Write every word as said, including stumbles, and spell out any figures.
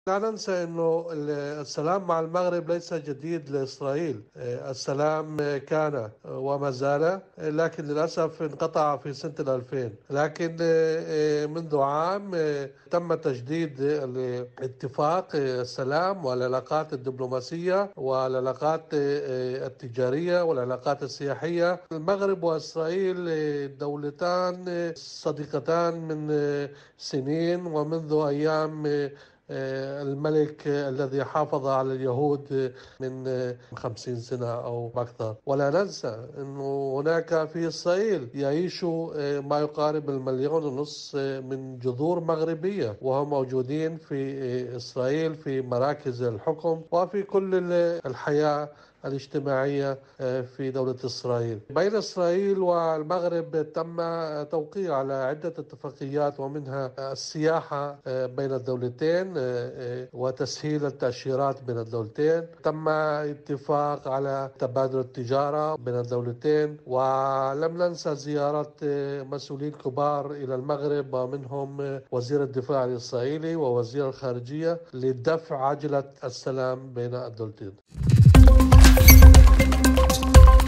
لا ننسى أنه السلام مع المغرب ليس جديد لإسرائيل. السلام كان وما زال، لكن للأسف انقطع في سنة الألفين. لكن منذ عام تم تجديد الاتفاق السلام والعلاقات الدبلوماسية والعلاقات التجارية والعلاقات السياحية. المغرب وإسرائيل دولتان صديقتان من سنين، ومنذ أيام الملك الذي حافظ على اليهود من خمسين سنة أو أكثر. ولا ننسى أنه هناك في إسرائيل يعيش ما يقارب المليون ونصف من جذور مغربية، وهم موجودين في إسرائيل في مراكز الحكم وفي كل الحياة الاجتماعية في دولة إسرائيل. بين إسرائيل والمغرب تم توقيع على عدة اتفاقيات، ومنها السياحة بين الدولتين وتسهيل التأشيرات بين الدولتين. تم اتفاق على تبادل التجارة بين الدولتين، ولم ننسى زيارة مسؤولين كبار إلى المغرب، ومنهم وزير الدفاع الإسرائيلي ووزير الخارجية، لدفع عجلة السلام بين الدولتين.